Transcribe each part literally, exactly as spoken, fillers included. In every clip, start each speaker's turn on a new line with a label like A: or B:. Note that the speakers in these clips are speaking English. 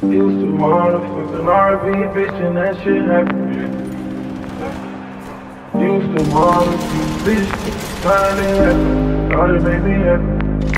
A: Used to motherfucking R V, bitch, and that shit happened. Used to motherfucking bitch, find it happen. Thought it made me happy.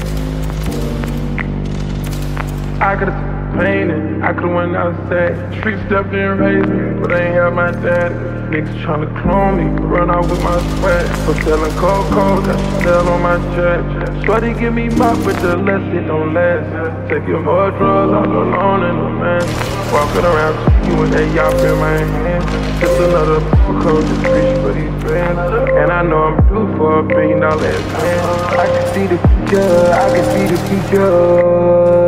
A: I could've painted, I could've went outside. Street stepped in, raised me, but I ain't have my dad. Niggas tryna clone me, run out with my swag. For selling cold cold, got Chanel on my check. Shorty give me mop, but the less it don't last. Taking more drugs, all alone in the man. Walking around you with that yop in my hand. Just another code to preach for these friends. And I know I'm due for a billion dollar man. I can see the future, I can see the future.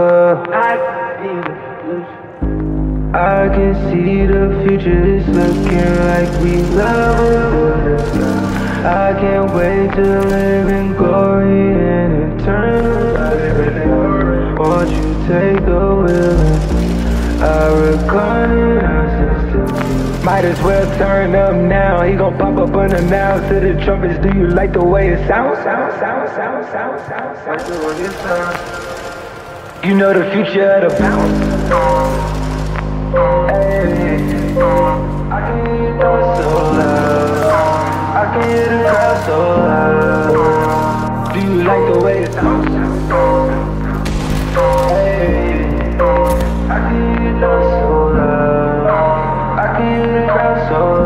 A: I can see the future, it's looking like we love it. I can't wait to live in glory and eternity. Won't you take the wheel? I recline it. Might as well turn up now. He gon' pop up unannounced to the trumpets. Do you like the way it sounds? Sound, sound, sound, sound, sound, sound. The way it sounds. You know the future of the bounce. Hey, I can hear the noise so loud. I can hear the crowd so loud. Do you like the way it sounds? Hey, I can hear the noise so loud. I can hear the crowd so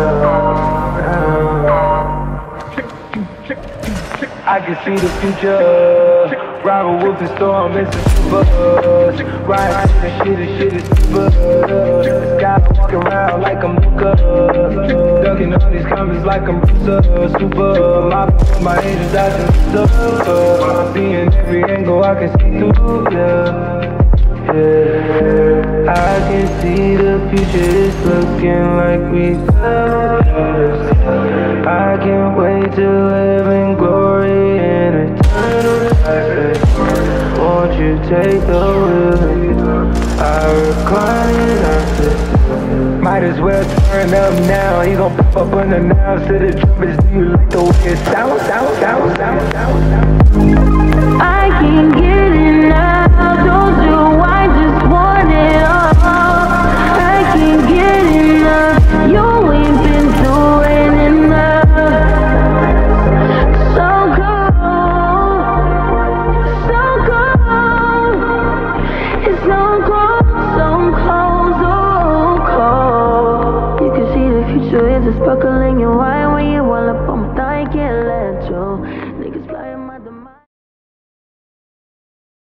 A: loud. I can see the future. Robert Wolf and Storm, it's a super buzz. Riding and shit, and shit is super buzz. Guys walking around like I'm Luka. Ducking all these comments like I'm Bruce. Super, my, my angels out in the super. Seeing every angle I can see through, yeah. Yeah, I can see the future, it's looking like we love. I can't wait to live in glory and eternal life. Won't you take the wheel? I recline it, I said. Might as well turn up now. He gon' pop up unannounced to the trumpets. Do you like the way it sounds? Sound, sound, sound, sound, sound.